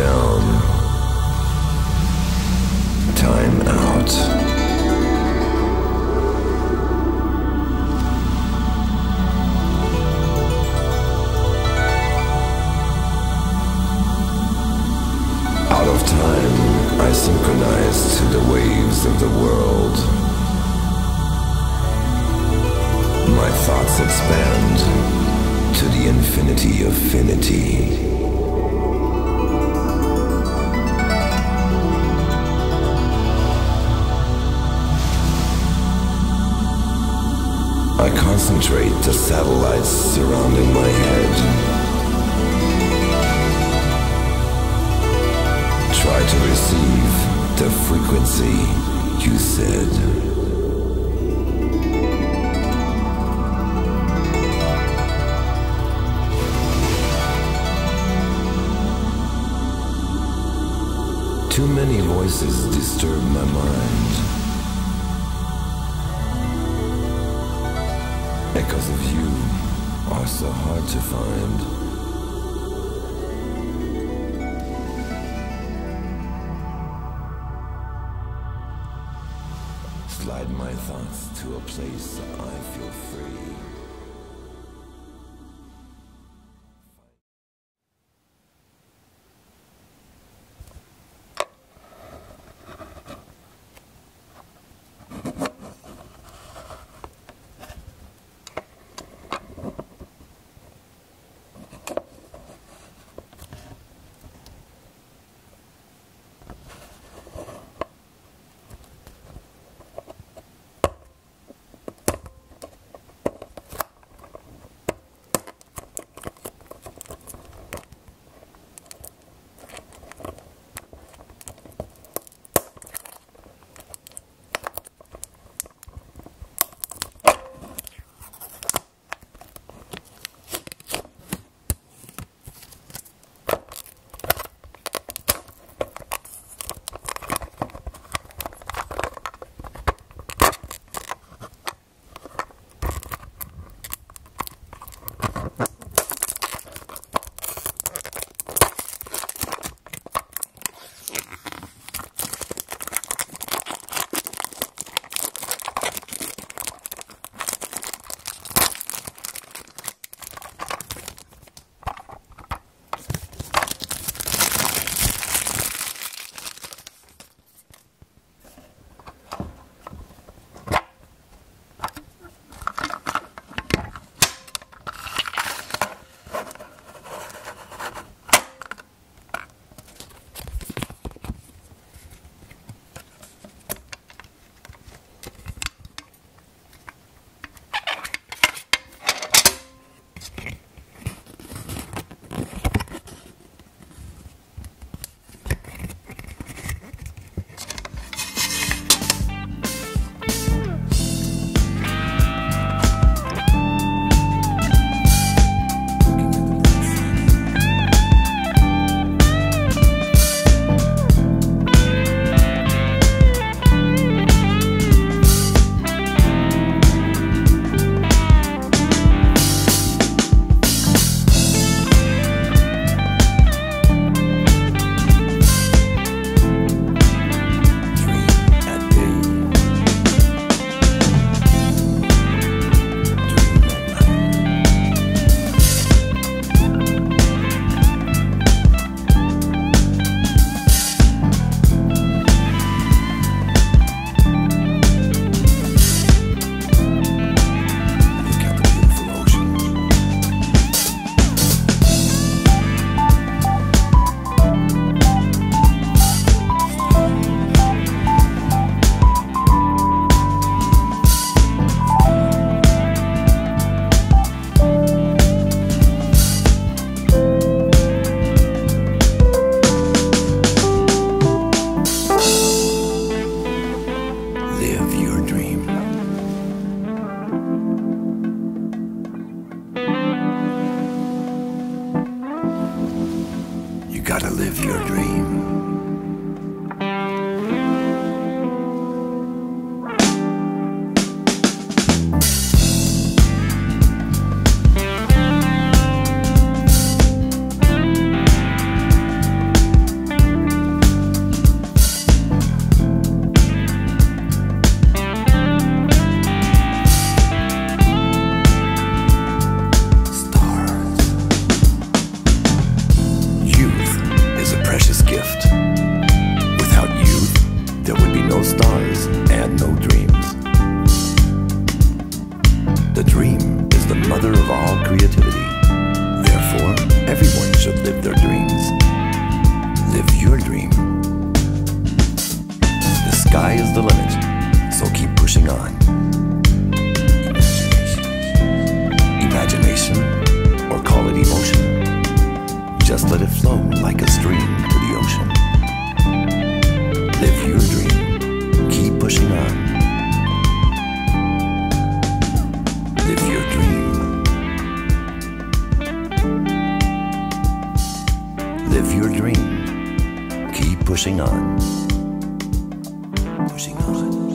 down. Time out. Out of time, I synchronize to the waves of the world. My thoughts expand to the infinity of finity. I concentrate the satellites surrounding my head. Try to receive the frequency you said. Too many voices disturb my mind. Echoes of you are so hard to find. Slide my thoughts to a place I feel free. pushing on. Imagination, or call it emotion. Just let it flow like a stream to the ocean. Live your dream, keep pushing on. Live your dream. Live your dream, keep pushing on. Pushing on.